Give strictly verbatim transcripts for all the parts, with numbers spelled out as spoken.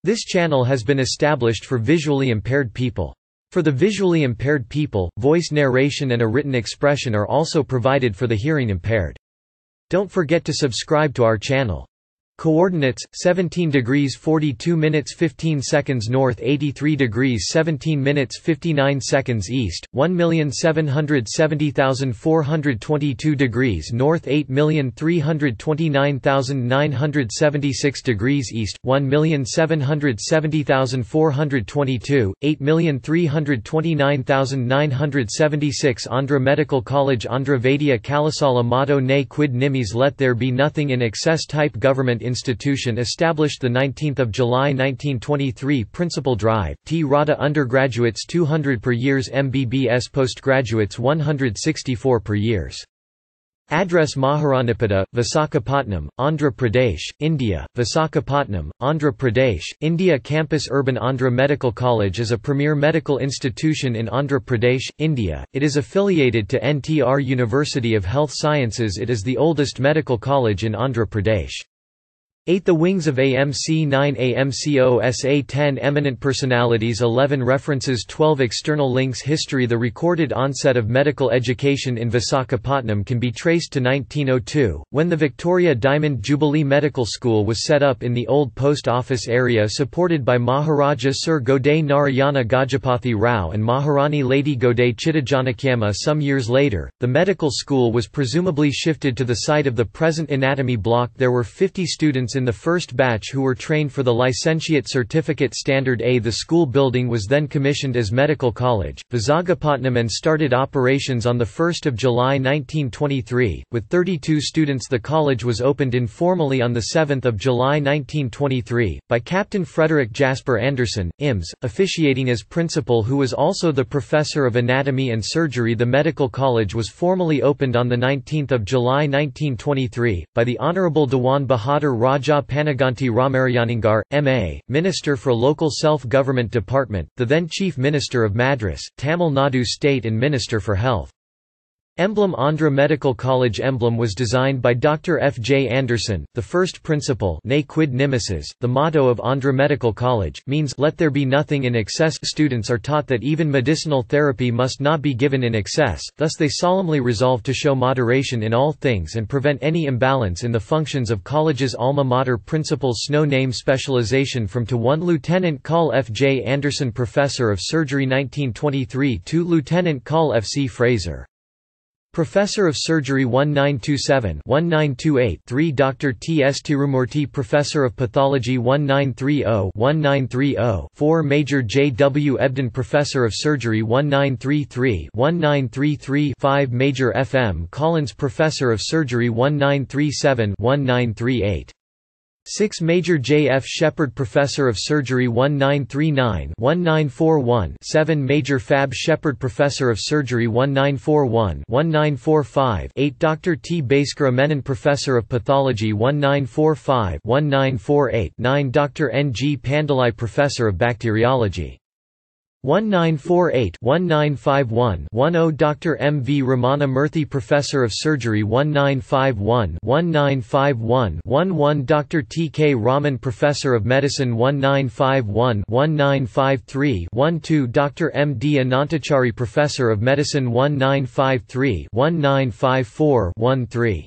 This channel has been established for visually impaired people. For the visually impaired people, voice narration and a written expression are also provided for the hearing impaired. Don't forget to subscribe to our channel. Coordinates: seventeen degrees forty-two minutes fifteen seconds north, eighty-three degrees seventeen minutes fifty-nine seconds east, one million seven hundred seventy thousand four hundred twenty-two degrees north, eight million three hundred twenty-nine thousand nine hundred seventy-six degrees east, one million seven hundred seventy thousand four hundred twenty-two, eight million three hundred twenty-nine thousand nine hundred seventy-six. Andhra Medical College. Andhra Vaidya Kalasala motto Ne Quid Nimis, let there be nothing in excess. Type: government institution established the nineteenth of July nineteen twenty-three. Principal Drive, T. Radha. Undergraduates two hundred per years, M B B S. Postgraduates one hundred sixty-four per years. Address: Maharanipada, Visakhapatnam, Andhra Pradesh, India. Visakhapatnam, Andhra Pradesh, India. Campus: Urban Andhra Medical College is a premier medical institution in Andhra Pradesh, India. It is affiliated to N T R University of Health Sciences. It is the oldest medical college in Andhra Pradesh. eight. The Wings of A M C. nine. A M C O S A. ten. Eminent Personalities. eleven. References. twelve. External links. History. The recorded onset of medical education in Visakhapatnam can be traced to nineteen oh two, when the Victoria Diamond Jubilee Medical School was set up in the old post office area, supported by Maharaja Sir Godey Narayana Gajapathy Rao and Maharani Lady Godey Chittajanakyamma. Some years later, the medical school was presumably shifted to the site of the present anatomy block. There were fifty students in the first batch who were trained for the licentiate certificate standard A. The school building was then commissioned as Medical College, Visakhapatnam, and started operations on the first of July nineteen twenty-three. With thirty-two students, the college was opened informally on the seventh of July nineteen twenty-three, by Captain Frederick Jasper Anderson, I M S, officiating as principal, who was also the professor of anatomy and surgery. The medical college was formally opened on the nineteenth of July nineteen twenty-three, by the Honourable Dewan Bahadur Raja Panaganti Ramaryanangar, M A, Minister for Local Self-Government Department, the then Chief Minister of Madras, Tamil Nadu State, and Minister for Health. Emblem: Andhra Medical College emblem was designed by Doctor F. J. Anderson, the first principal. Ne Quid Nimis. The motto of Andhra Medical College means, let there be nothing in excess. Students are taught that even medicinal therapy must not be given in excess, thus they solemnly resolve to show moderation in all things and prevent any imbalance in the functions of college's alma mater. Principal's Snow name specialization from to one. Lieutenant Col. F. J. Anderson, Professor of Surgery nineteen twenty-three. two. Lieutenant Col. F. C. Fraser, Professor of Surgery nineteen twenty-seven to nineteen twenty-eight. three. Doctor T. S. Tirumurti, Professor of Pathology nineteen thirty to nineteen thirty. four. Major J. W. Ebden, Professor of Surgery nineteen thirty-three to nineteen thirty-three. five. Major F. M. Collins, Professor of Surgery nineteen thirty-seven to nineteen thirty-eight. six. Major J. F. Shepherd, Professor of Surgery nineteen thirty-nine to nineteen forty-one. seven. Major Fab Shepherd, Professor of Surgery nineteen forty-one to nineteen forty-five. eight. Doctor T. Bhaskara Menon, Professor of Pathology nineteen forty-five to nineteen forty-eight. nine. Doctor N. G. Pandalai, Professor of Bacteriology nineteen forty-eight to nineteen fifty-one. ten. Doctor M. V. Ramana Murthy, Professor of Surgery nineteen fifty-one to nineteen fifty-one. eleven. Doctor T. K. Raman, Professor of Medicine nineteen fifty-one to nineteen fifty-three. twelve. Doctor M. D. Anantachari, Professor of Medicine nineteen fifty-three to nineteen fifty-four. thirteen.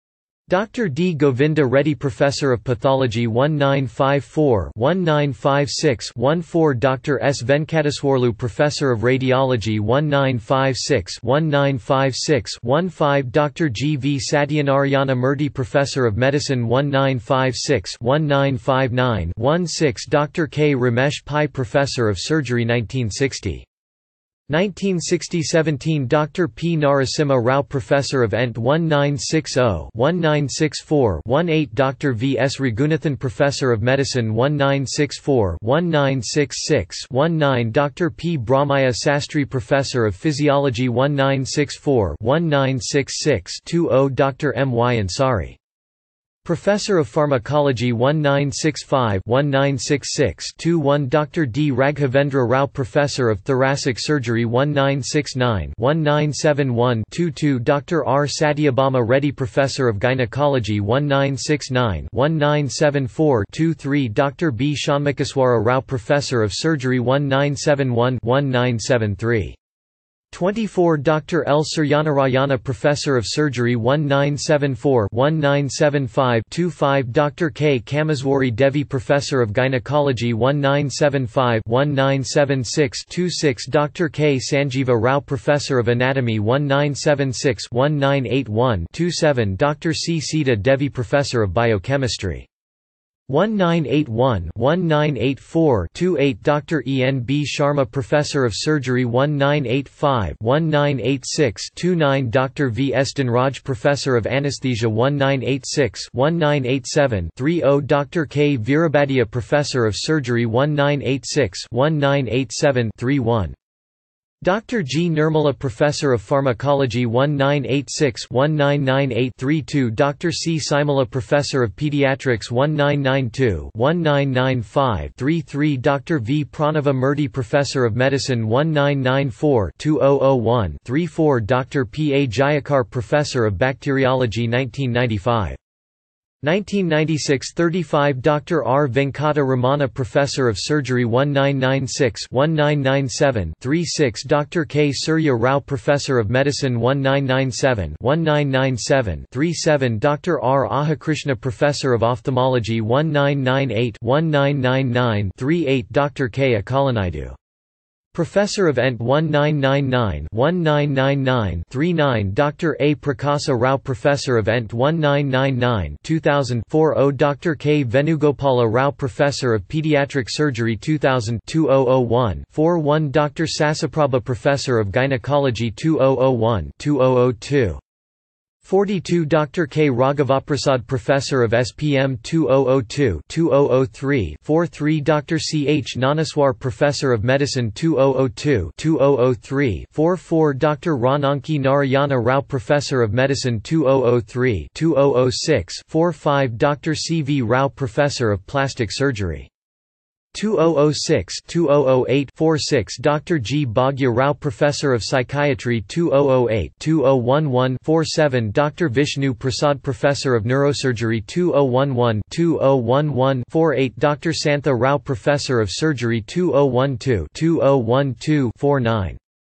Doctor D. Govinda Reddy, Professor of Pathology nineteen fifty-four to nineteen fifty-six. fourteen. Doctor S. Venkateswarlu, Professor of Radiology nineteen fifty-six to nineteen fifty-six. fifteen. Doctor G. V. Satyanarayana Murthy, Professor of Medicine nineteen fifty-six to nineteen fifty-nine. sixteen. Doctor K. Ramesh Pai, Professor of Surgery nineteen sixty. nineteen sixty to seventeen. Doctor P. Narasimha Rao, Professor of E N T nineteen sixty to nineteen sixty-four. eighteen. Doctor V. S. Raghunathan, Professor of Medicine nineteen sixty-four to nineteen sixty-six. nineteen. Doctor P. Brahmaya Sastry, Professor of Physiology nineteen sixty-four to nineteen sixty-six. twenty. Doctor M. Y. Ansari, Professor of Pharmacology nineteen sixty-five to nineteen sixty-six to one Doctor D. Raghavendra Rao Professor of Thoracic Surgery nineteen sixty-nine to nineteen seventy-one to two Doctor R. Satyabhama Reddy Professor of Gynecology nineteen sixty-nine to nineteen seventy-four to three Doctor B. Shanmukeswara Rao Professor of Surgery nineteen seventy-one to nineteen seventy-three. twenty-four Doctor L. Suryanarayana Professor of Surgery nineteen seventy-four to nineteen seventy-five to five Doctor K. Kamaswari Devi Professor of Gynecology nineteen seventy-five to nineteen seventy-six to six Doctor K. Sanjeeva Rao Professor of Anatomy nineteen seventy-six to nineteen eighty-one to seven Doctor C. Sita Devi Professor of Biochemistry nineteen eighty-one to nineteen eighty-four to eight Doctor E. N. B. Sharma Professor of Surgery nineteen eighty-five to nineteen eighty-six to nine Doctor V. Eston Raj Professor of Anesthesia nineteen eighty-six to nineteen eighty-seven to thirty Doctor K. Veerabhadia Professor of Surgery nineteen eighty-six to nineteen eighty-seven to thirty-one Doctor G. Nirmala Professor of Pharmacology nineteen eighty-six to nineteen ninety-eight to thirty-two Doctor C. Simala Professor of Pediatrics nineteen ninety-two to nineteen ninety-five to thirty-three Doctor V. Pranava Murthy Professor of Medicine nineteen ninety-four to two thousand one to thirty-four Doctor P. A. Jayakar Professor of Bacteriology nineteen ninety-five nineteen ninety-six to thirty-five Doctor R. Venkata Ramana Professor of Surgery nineteen ninety-six to nineteen ninety-seven to thirty-six Doctor K. Surya Rao Professor of Medicine nineteen ninety-seven to nineteen ninety-seven to thirty-seven Doctor R. Ahakrishna Professor of Ophthalmology nineteen ninety-eight to nineteen ninety-nine to thirty-eight Doctor K. Akalanaidu Professor of E N T nineteen ninety-nine to nineteen ninety-nine to thirty-nine Doctor A. Prakasa Rao Professor of E N T nineteen ninety-nine to two thousand forty Doctor K. Venugopala Rao Professor of Pediatric Surgery two thousand two thousand one forty-one Doctor Sasaprabha Professor of Gynecology two thousand one to two thousand two forty-two Doctor K. Raghavaprasad Professor of S P M two thousand two to two thousand three forty-three Doctor C. H. Nanaswar Professor of Medicine two thousand two to two thousand three forty-four Doctor Rananki Narayana Rao Professor of Medicine two thousand three to two thousand six forty-five Doctor C. V. Rao Professor of Plastic Surgery two thousand six to two thousand eight forty-six Doctor G. Bhagya Rao Professor of Psychiatry two thousand eight to two thousand eleven forty-seven Doctor Vishnu Prasad Professor of Neurosurgery two thousand eleven to two thousand eleven forty-eight Doctor Santha Rao Professor of Surgery two thousand twelve to two thousand twelve forty-nine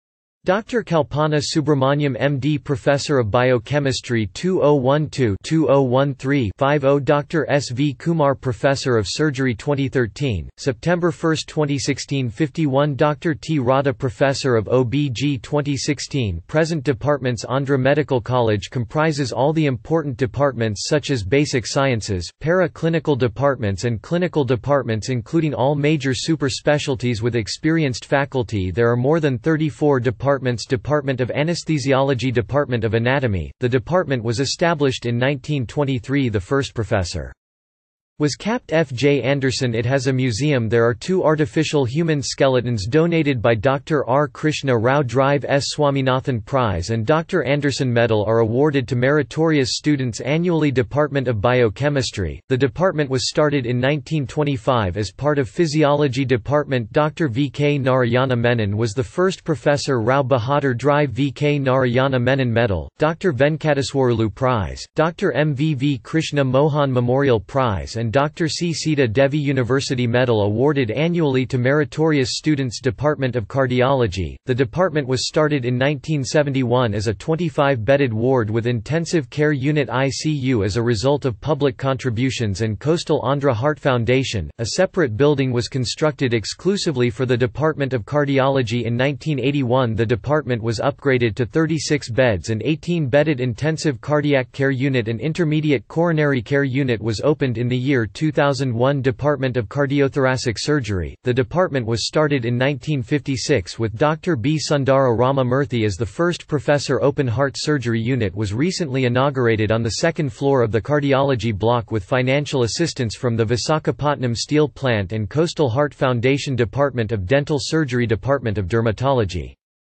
Doctor Kalpana Subramaniam M D Professor of Biochemistry two thousand twelve to two thousand thirteen fifty Doctor S. V. Kumar Professor of Surgery twenty thirteen, September first twenty sixteen fifty-one Doctor T. Radha Professor of O B G twenty sixteen Present departments Andhra Medical College comprises all the important departments such as basic sciences, para-clinical departments and clinical departments including all major super specialties with experienced faculty. There are more than thirty-four departments Department of Anesthesiology Department of Anatomy. The department was established in nineteen twenty-three. The first professor was Capt F J Anderson. It has a museum. There are two artificial human skeletons donated by Doctor R. Krishna Rao. Drive S. Swaminathan Prize and Doctor Anderson Medal are awarded to meritorious students annually. Department of Biochemistry. The department was started in nineteen twenty-five as part of Physiology Department. Doctor V. K. Narayana Menon was the first professor. Rao Bahadur Drive V. K. Narayana Menon Medal, Doctor Venkateswarulu Prize, Doctor M V V Krishna Mohan Memorial Prize and Doctor C. Sita Devi University Medal awarded annually to meritorious students. Department of Cardiology. The department was started in nineteen seventy-one as a twenty-five bedded ward with intensive care unit I C U as a result of public contributions and Coastal Andhra Heart Foundation. A separate building was constructed exclusively for the Department of Cardiology in nineteen eighty-one. The department was upgraded to thirty-six beds and eighteen bedded intensive cardiac care unit and intermediate coronary care unit was opened in the year two thousand one. Department of Cardiothoracic Surgery. The department was started in nineteen fifty-six with Doctor B. Sundara Rama Murthy as the first professor. Open heart surgery unit was recently inaugurated on the second floor of the cardiology block with financial assistance from the Visakhapatnam Steel Plant and Coastal Heart Foundation. Department of Dental Surgery. Department of Dermatology.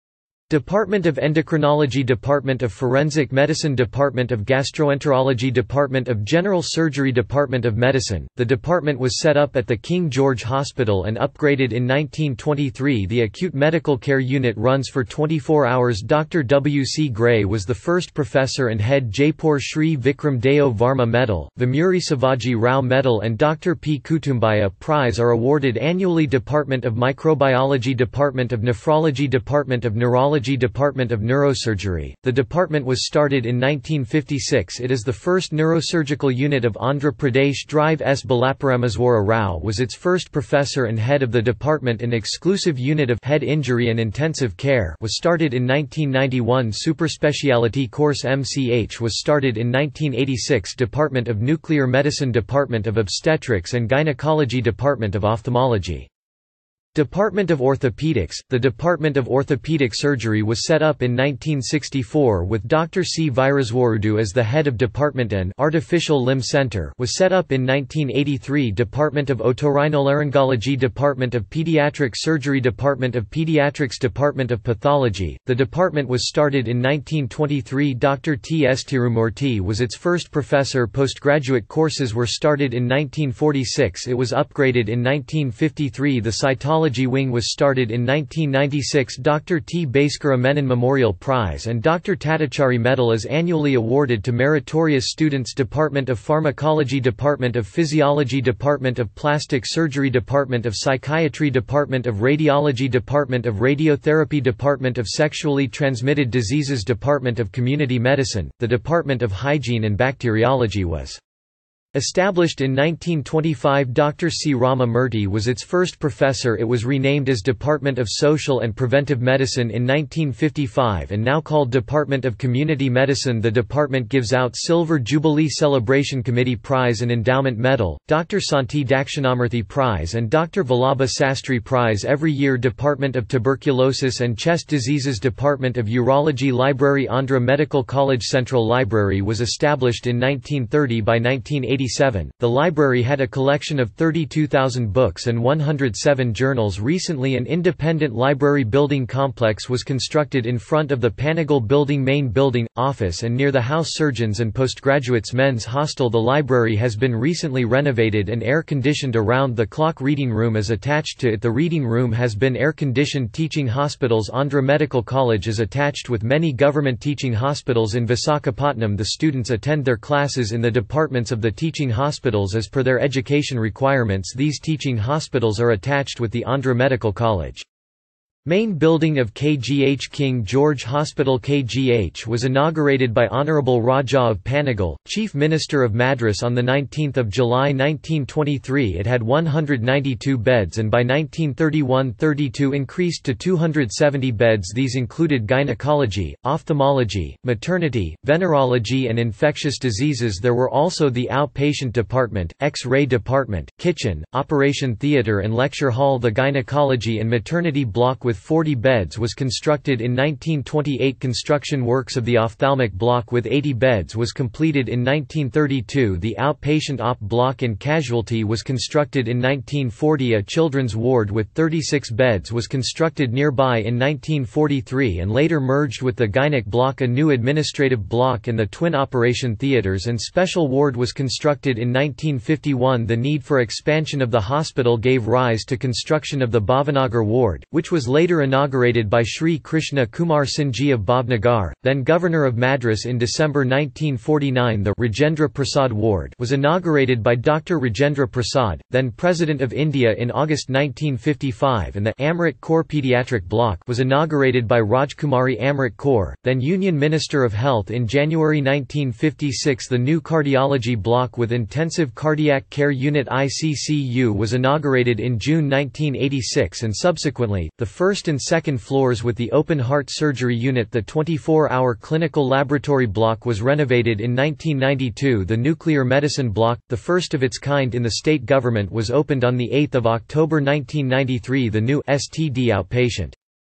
Department of Endocrinology, Department of Forensic Medicine, Department of Gastroenterology, Department of General Surgery, Department of Medicine. The department was set up at the King George Hospital and upgraded in nineteen twenty-three. The acute medical care unit runs for twenty-four hours. Doctor W C Gray was the first professor and head. Jaipur Shri Vikram Deo Varma Medal, Vimuri Savaji Rao Medal and Doctor P. Kutumbaya Prize are awarded annually. Department of Microbiology, Department of Nephrology, Department of Neurology, Department of Neurosurgery. The department was started in nineteen fifty-six. It is the first neurosurgical unit of Andhra Pradesh. Drive S. Balaparameswara Rao was its first professor and head of the department. An exclusive unit of head injury and intensive care was started in nineteen ninety-one. Superspeciality course M C H was started in nineteen eighty-six. Department of Nuclear Medicine, Department of Obstetrics and Gynecology, Department of Ophthalmology. Department of Orthopedics. The Department of Orthopedic Surgery was set up in nineteen sixty-four with Doctor C. Viraswarudu as the head of department. An Artificial Limb Center was set up in nineteen eighty-three. Department of Otorhinolaryngology, Department of Pediatric Surgery, Department of Pediatrics, Department of Pathology. The department was started in nineteen twenty-three. Doctor T. S. Tirumurthy was its first professor. Postgraduate courses were started in nineteen forty-six. It was upgraded in nineteen fifty-three. The cytology wing was started in nineteen ninety-six. Doctor T. Bhaskara Menon Memorial Prize and Doctor Tatachari Medal is annually awarded to meritorious students. Department of Pharmacology, Department of Physiology, Department of Plastic Surgery, Department of Psychiatry, Department of Radiology, Department of Radiotherapy, Department of Sexually Transmitted Diseases, Department of Community Medicine. The Department of Hygiene and Bacteriology was established in nineteen twenty-five. Doctor C. Rama Murthy was its first professor. It was renamed as Department of Social and Preventive Medicine in nineteen fifty-five and now called Department of Community Medicine. The department gives out Silver Jubilee Celebration Committee Prize and Endowment Medal, Doctor Santi Dakshinamurthy Prize and Doctor Vallabha Sastry Prize every year. Department of Tuberculosis and Chest Diseases, Department of Urology. Library. Andhra Medical College Central Library was established in nineteen thirty. By nineteen eighty, the library had a collection of thirty-two thousand books and one hundred seven journals. Recently an independent library building complex was constructed in front of the Panagal Building main building, office and near the House Surgeons and Postgraduates Men's Hostel. The library has been recently renovated and air-conditioned. Around the clock reading room is attached to it. The reading room has been air-conditioned. Teaching hospitals. Andhra Medical College is attached with many government teaching hospitals in Visakhapatnam. The students attend their classes in the departments of the teaching hospitals as per their education requirements. These teaching hospitals are attached with the Andhra Medical College. Main building of K G H King George Hospital. K G H was inaugurated by Honourable Raja of Panagal, Chief Minister of Madras on the nineteenth of July nineteen twenty-three. It had one hundred ninety-two beds and by nineteen thirty-one thirty-two increased to two hundred seventy beds. These included gynecology, ophthalmology, maternity, venerology and infectious diseases. There were also the outpatient department, X-ray department, kitchen, operation theatre and lecture hall. The gynecology and maternity block with forty beds was constructed in nineteen twenty-eight. Construction works of the ophthalmic block with eighty beds was completed in nineteen thirty-two. The outpatient op block and casualty was constructed in nineteen forty. A children's ward with thirty-six beds was constructed nearby in nineteen forty-three and later merged with the gynec block. A new administrative block and the twin operation theatres and special ward was constructed in nineteen fifty-one. The need for expansion of the hospital gave rise to construction of the Bhavanagar ward, which was later inaugurated by Sri Krishna Kumar Singhji of Bhavnagar, then Governor of Madras. In December nineteen forty-nine the Rajendra Prasad Ward was inaugurated by Doctor Rajendra Prasad, then President of India. In August nineteen fifty-five and the Amrit Kaur Pediatric Block was inaugurated by Rajkumari Amrit Kaur, then Union Minister of Health. In January nineteen fifty-six the new Cardiology Block with Intensive Cardiac Care Unit I C C U was inaugurated in June nineteen eighty-six and subsequently, the first and second floors with the Open Heart Surgery Unit. The twenty-four hour Clinical Laboratory Block was renovated in nineteen ninety-two. The Nuclear Medicine Block, the first of its kind in the state government, was opened on the eighth of October nineteen ninety-three. The new S T D outpatient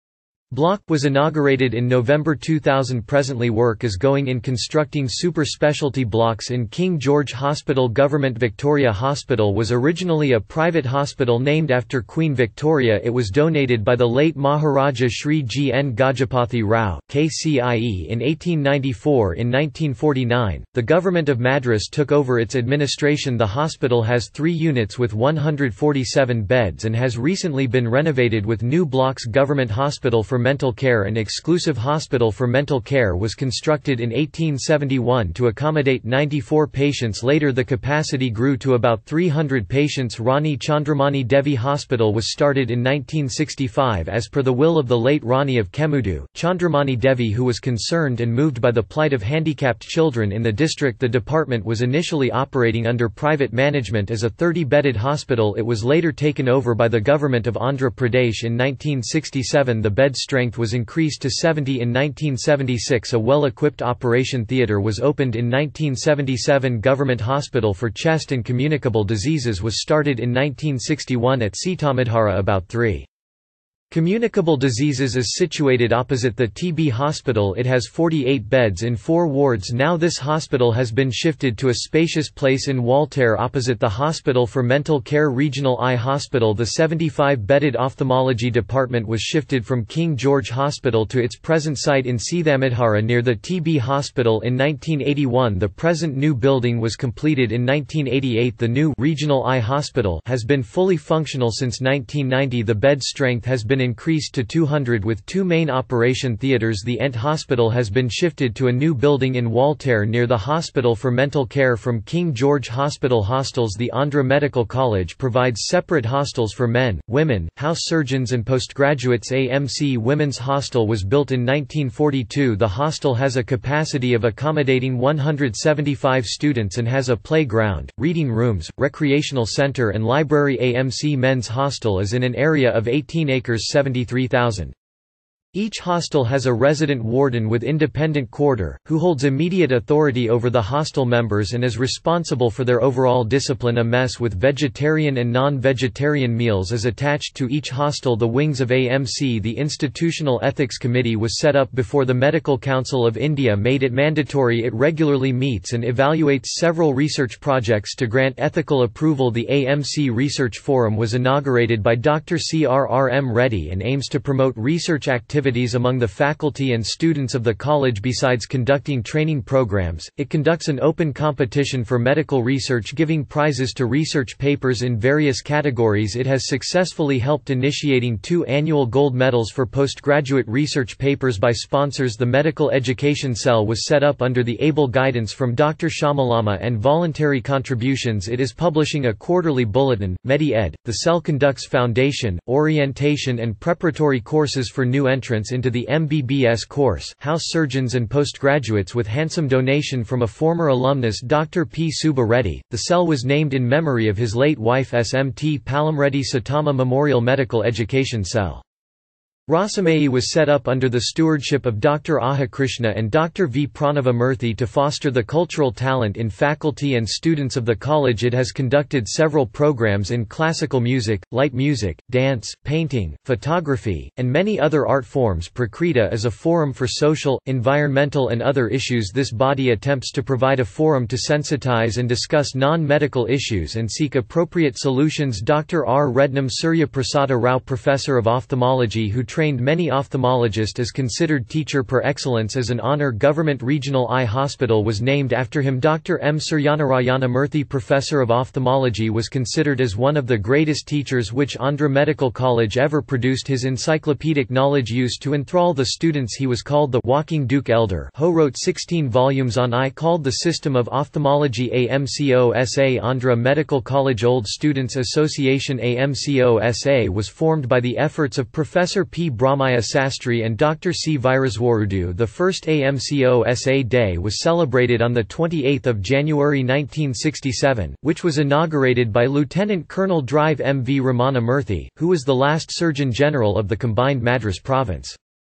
Block was inaugurated in November two thousand. Presently work is going in constructing super specialty blocks in King George Hospital. Government Victoria Hospital was originally a private hospital named after Queen Victoria. It was donated by the late Maharaja Shri G. N. Gajapathy Rao, K C I E in eighteen ninety-four. In nineteen forty-nine, the Government of Madras took over its administration. The hospital has three units with one hundred forty-seven beds and has recently been renovated with new blocks. Government Hospital for Mental Care and Exclusive Hospital for Mental Care was constructed in eighteen seventy-one to accommodate ninety-four patients. Later the capacity grew to about three hundred patients. Rani Chandramani Devi Hospital was started in nineteen sixty-five as per the will of the late Rani of Kemudu, Chandramani Devi, who was concerned and moved by the plight of handicapped children in the district. The department was initially operating under private management as a thirty-bedded hospital. It was later taken over by the government of Andhra Pradesh in nineteen sixty-seven. The bed strength was increased to seventy in nineteen seventy-six. A well-equipped operation theatre was opened in nineteen seventy-seven. Government Hospital for Chest and Communicable Diseases was started in nineteen sixty-one at Sitamadhara. About three. Communicable Diseases is situated opposite the T B hospital. It has forty-eight beds in four wards now. This hospital has been shifted to a spacious place in Waltair opposite the Hospital for Mental Care Regional Eye Hospital. The seventy-five bedded ophthalmology department was shifted from King George Hospital to its present site in Sitamadhara near the T B hospital in nineteen eighty-one. The present new building was completed in nineteen eighty-eight. The new Regional Eye Hospital has been fully functional since nineteen ninety. The bed strength has been increased to two hundred with two main operation theatres. The Ent Hospital has been shifted to a new building in Waltair near the Hospital for Mental Care from King George Hospital. Hostels. The Andhra Medical College provides separate hostels for men, women, house surgeons and postgraduates. A M C Women's Hostel was built in nineteen forty-two. The hostel has a capacity of accommodating one hundred seventy-five students and has a playground, reading rooms, recreational centre and library. A M C Men's Hostel is in an area of eighteen acres seventy-three thousand. Each hostel has a resident warden with independent quarter, who holds immediate authority over the hostel members and is responsible for their overall discipline. A mess with vegetarian and non-vegetarian meals is attached to each hostel. The wings of A M C. The Institutional Ethics Committee was set up before the Medical Council of India made it mandatory. It regularly meets and evaluates several research projects to grant ethical approval. The A M C Research Forum was inaugurated by Doctor C R R M Reddy and aims to promote research activities among the faculty and students of the college. Besides conducting training programs, it conducts an open competition for medical research, giving prizes to research papers in various categories. It has successfully helped initiating two annual gold medals for postgraduate research papers by sponsors. The Medical Education Cell was set up under the able guidance from Doctor Shamalama and voluntary contributions. It is publishing a quarterly bulletin, MediEd. The cell conducts foundation, orientation and preparatory courses for new entrants into the M B B S course, house surgeons and postgraduates, with handsome donation from a former alumnus Doctor P. Subba Reddy. The cell was named in memory of his late wife S M T Palamreddy Satama Memorial Medical Education Cell. Rasamai was set up under the stewardship of Doctor Aha Krishna and Doctor V. Pranava Murthy to foster the cultural talent in faculty and students of the college. It has conducted several programs in classical music, light music, dance, painting, photography, and many other art forms. Prakrita is a forum for social, environmental and other issues. This body attempts to provide a forum to sensitize and discuss non-medical issues and seek appropriate solutions. Doctor R. Rednam Surya Prasada Rao, Professor of Ophthalmology who trained many ophthalmologists, is considered teacher per excellence as an honour. Government Regional Eye Hospital was named after him. Doctor M. Suryanarayana Murthy, Professor of Ophthalmology, was considered as one of the greatest teachers which Andhra Medical College ever produced. His encyclopedic knowledge used to enthrall the students. He was called the Walking Duke Elder. Ho wrote sixteen volumes on eye called The System of Ophthalmology. A M C O S A Andhra Medical College Old Students Association. A M C O S A was formed by the efforts of Professor P. Brahmaya Sastry and Doctor C. Viraswarudu. The first A M C O S A Day was celebrated on the twenty-eighth of January nineteen sixty-seven, which was inaugurated by Lieutenant Colonel Drive M V Ramana Murthy, who was the last Surgeon General of the combined Madras province.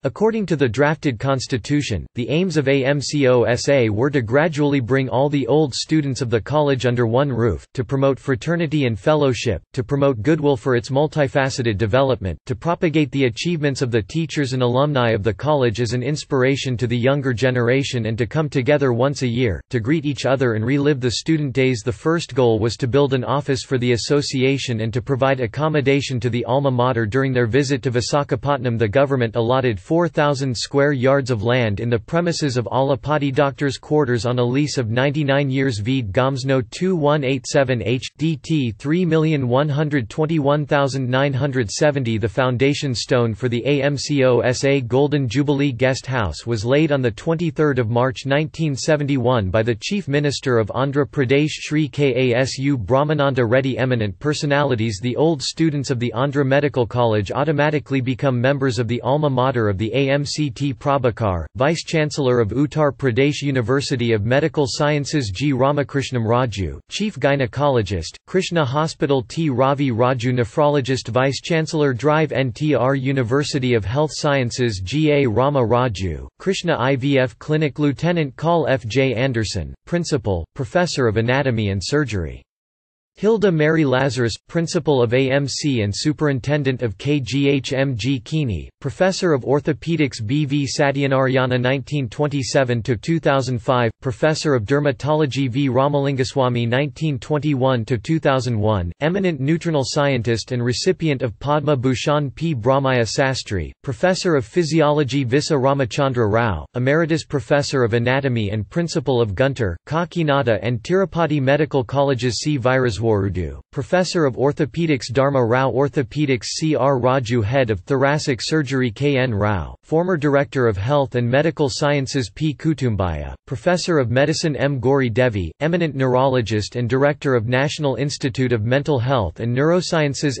According to the drafted constitution, the aims of A M C O S A were to gradually bring all the old students of the college under one roof, to promote fraternity and fellowship, to promote goodwill for its multifaceted development, to propagate the achievements of the teachers and alumni of the college as an inspiration to the younger generation, and to come together once a year, to greet each other and relive the student days. The first goal was to build an office for the association and to provide accommodation to the alma mater. During their visit to Visakhapatnam, the government allotted four thousand square yards of land in the premises of Alapati Doctors' Quarters on a lease of ninety-nine years. Vede Gomsno two one eight seven H, D T three million one hundred twenty-one thousand nine hundred seventy. The foundation stone for the A M C O S A Golden Jubilee Guest House was laid on the twenty-third of March nineteen seventy-one by the Chief Minister of Andhra Pradesh Shri Kasu Brahmananda Reddy. Eminent personalities. The old students of the Andhra Medical College automatically become members of the alma mater of the A M C T Prabhakar, Vice-Chancellor of Uttar Pradesh University of Medical Sciences G. Ramakrishnam Raju, Chief Gynecologist, Krishna Hospital T. Ravi Raju, Nephrologist, Vice-Chancellor Drive N T R University of Health Sciences G. A. Rama Raju, Krishna I V F Clinic Lieutenant Col F. J. Anderson, Principal, Professor of Anatomy and Surgery. Hilda Mary Lazarus, Principal of A M C and Superintendent of K G H M G Kini, Professor of Orthopedics B V Satyanarayana nineteen twenty-seven to two thousand five, Professor of Dermatology V Ramalingaswamy nineteen twenty-one to two thousand one, Eminent Neutronal Scientist and recipient of Padma Bhushan P Brahmaya Sastry, Professor of Physiology Visa Ramachandra Rao, Emeritus Professor of Anatomy and Principal of Guntur, Kakinada and Tirupati Medical Colleges C Viraswarudu, Professor of Orthopedics Dharma Rao, Orthopedics C R Raju, Head of Thoracic Surgery K N Rao, Former Director of Health and Medical Sciences P Kutumbaya, Professor of Medicine M Gauri Devi, Eminent Neurologist and Director of National Institute of Mental Health and Neurosciences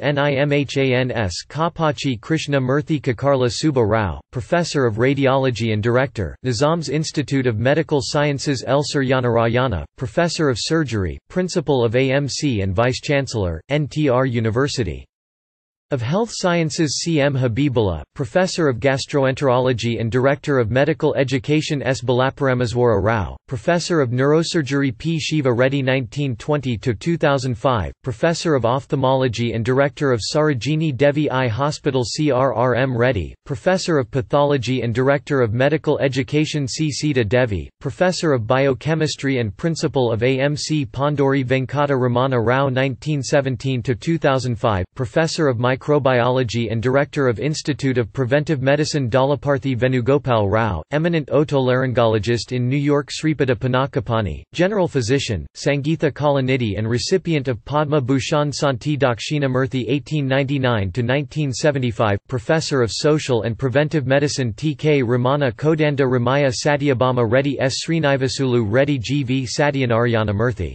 NIMHANS Kapachi Krishna Murthy Kakarla Subba Rao, Professor of Radiology and Director, Nizam's Institute of Medical Sciences L Suryanarayana, Professor of Surgery, Principal of A M C and Vice-Chancellor, N T R University of Health Sciences C M Habibullah, Professor of Gastroenterology and Director of Medical Education S Balaparameswara Rao, Professor of Neurosurgery P Shiva Reddy nineteen twenty to two thousand five, Professor of Ophthalmology and Director of Sarojini Devi Eye Hospital C R R M Reddy, Professor of Pathology and Director of Medical Education C Sita Devi, Professor of Biochemistry and Principal of A M C Pandori Venkata Ramana Rao nineteen seventeen to two thousand five, Professor of Microbiology and Director of Institute of Preventive Medicine Dalaparthi Venugopal Rao, Eminent Otolaryngologist in New York Sripada Panakapani, General Physician, Sangeetha Kalanidhi and recipient of Padma Bhushan Santi Dakshinamurthy eighteen ninety-nine to nineteen seventy-five, Professor of Social and Preventive Medicine T K Ramana Kodanda Ramaya Satyabama Reddy S Srinivasulu Reddy G V Satyanarayana Murthy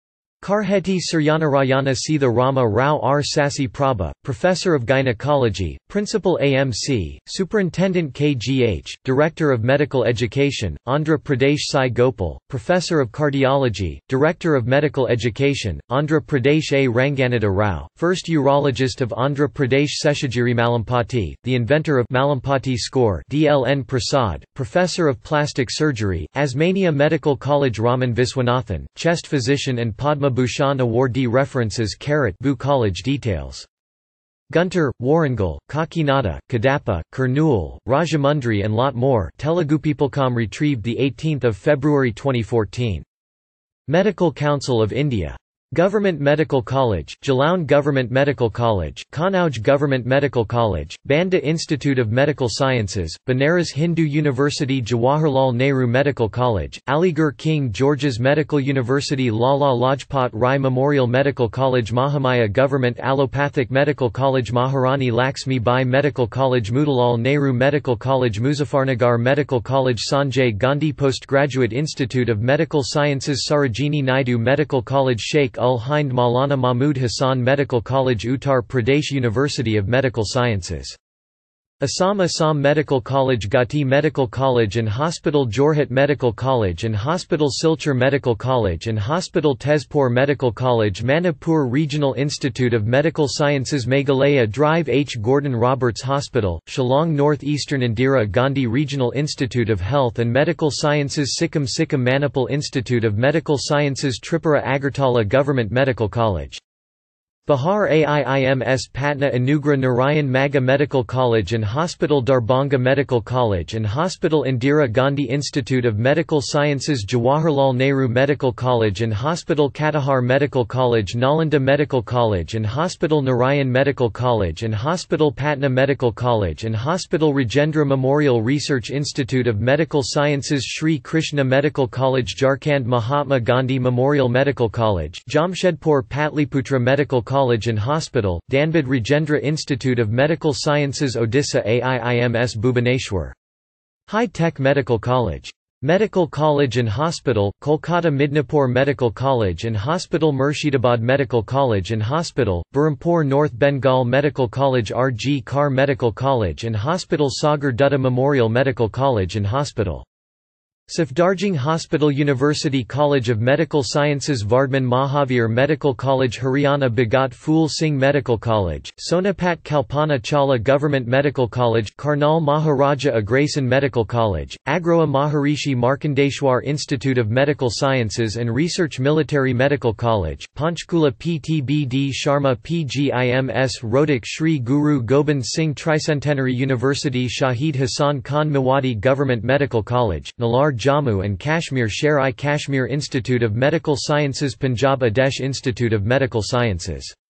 Karheti Suryanarayana Sitha Rama Rao R Sasi Prabha, Professor of Gynecology, Principal A M C, Superintendent K G H, Director of Medical Education, Andhra Pradesh Sai Gopal, Professor of Cardiology, Director of Medical Education, Andhra Pradesh A Ranganatha Rao, First Urologist of Andhra Pradesh Seshagiri Malampati, the inventor of Malampati score D L N Prasad, Professor of Plastic Surgery, Osmania Medical College Raman Viswanathan, Chest Physician and Padma Bhushan awardee. References Carrot Bu College details. Guntur, Warangal, Kakinada, Kadapa, Kurnool, Rajamundry and lot more. Telugupeoplecom retrieved the eighteenth of February twenty fourteen. Medical Council of India. Government Medical College, Jalaun Government Medical College, Kannauj Government Medical College, Banda Institute of Medical Sciences, Banaras Hindu University, Jawaharlal Nehru Medical College, Aligarh King George's Medical University, Lala Lajpat Rai Memorial Medical College, Mahamaya Government Allopathic Medical College, Maharani Laxmi Bai Medical College, Motilal Nehru Medical College, Muzaffarnagar Medical College, Sanjay Gandhi Postgraduate Institute of Medical Sciences, Sarojini Naidu Medical College, Sheikh Ul Hind Maulana Mahmud Hassan Medical College, Uttar Pradesh University of Medical Sciences. Assam Assam Medical College, Gauhati Medical College and Hospital, Jorhat Medical College and Hospital, Silchar Medical College and Hospital, Tezpur Medical College, Manipur Regional Institute of Medical Sciences, Meghalaya Drive, H. Gordon Roberts Hospital, Shillong North Eastern Indira Gandhi Regional Institute of Health and Medical Sciences, Sikkim Sikkim Manipal Institute of Medical Sciences, Tripura Agartala Government Medical College. Bihar Aiims Patna Anugrah Narayan Magga Medical College and Hospital, Darbhanga Medical College and Hospital, Indira Gandhi Institute of Medical Sciences, Jawaharlal Nehru Medical College and Hospital, Katihar Medical College, Nalanda Medical College and Hospital, Narayan Medical College and Hospital, Patna Medical College and Hospital, Rajendra Memorial Research Institute of Medical Sciences, Shri Krishna Medical College, Jharkhand Mahatma Gandhi Memorial Medical College, Jamshedpur Patliputra Medical College College and Hospital, Dhanbad Rajendra Institute of Medical Sciences, Odisha Aiims Bhubaneswar. High-Tech Medical College. Medical College and Hospital, Kolkata Midnapur Medical College and Hospital, Murshidabad Medical College and Hospital, Berhampur North Bengal Medical College, R G Kar Medical College and Hospital, Sagar Dutta Memorial Medical College and Hospital. Safdarjung Hospital, University College of Medical Sciences, Vardhman Mahavir Medical College, Haryana Bhagat Phul Singh Medical College, Sonapat Kalpana Chawla Government Medical College, Karnal Maharaja Agrasen Medical College, Agroha Maharishi Markandeshwar Institute of Medical Sciences and Research, Military Medical College, Panchkula P T B D Sharma P G I M S Rohtak Shri Guru Gobind Singh Tricentenary University, Shahid Hassan Khan Mewati Government Medical College, Nalar Jammu and Kashmir, Sher-I Kashmir Institute of Medical Sciences, Punjab Adesh Institute of Medical Sciences.